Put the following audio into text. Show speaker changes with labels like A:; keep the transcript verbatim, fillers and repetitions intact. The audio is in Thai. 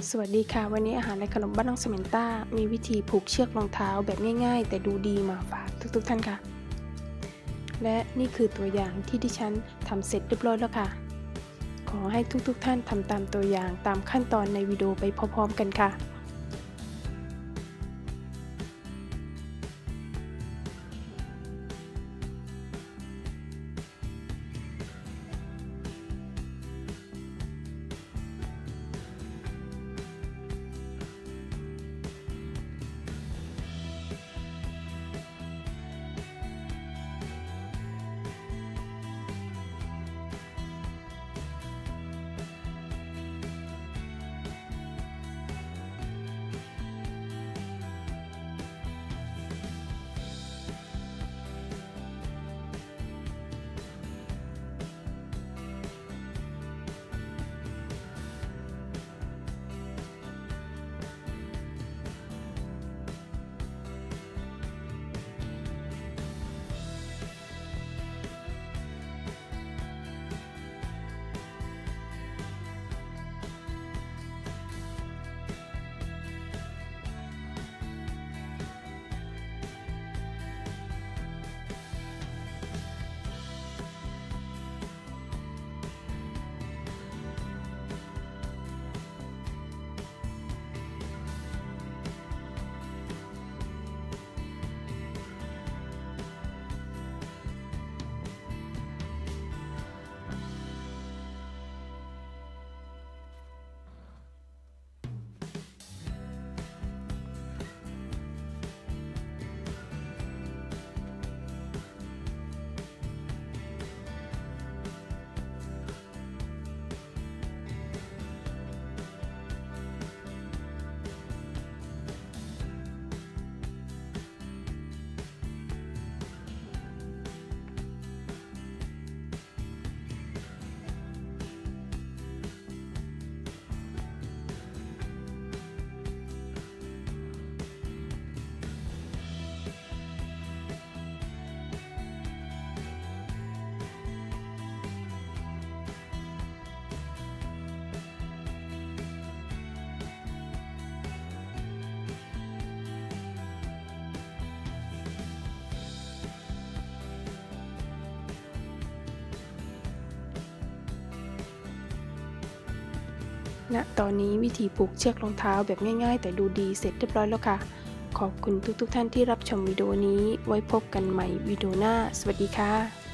A: สวัสดีค่ะวันนี้อาหารและขนมบ้านน้องสมินต้ามีวิธีผูกเชือกรองเท้าแบบง่ายๆแต่ดูดีมาฝากทุกๆท่านค่ะและนี่คือตัวอย่างที่ดิฉันทำเสร็จเรียบร้อยแล้วค่ะขอให้ทุกๆท่านทำตามตัวอย่างตามขั้นตอนในวิดีโอไปพร้อมๆกันค่ะณตอนนี้วิธีผูกเชือกรองเท้าแบบง่ายๆแต่ดูดีเสร็จเรียบร้อยแล้วค่ะขอบคุณทุกๆท่านที่รับชมวิดีโอนี้ไว้พบกันใหม่วิดีโอหน้าสวัสดีค่ะ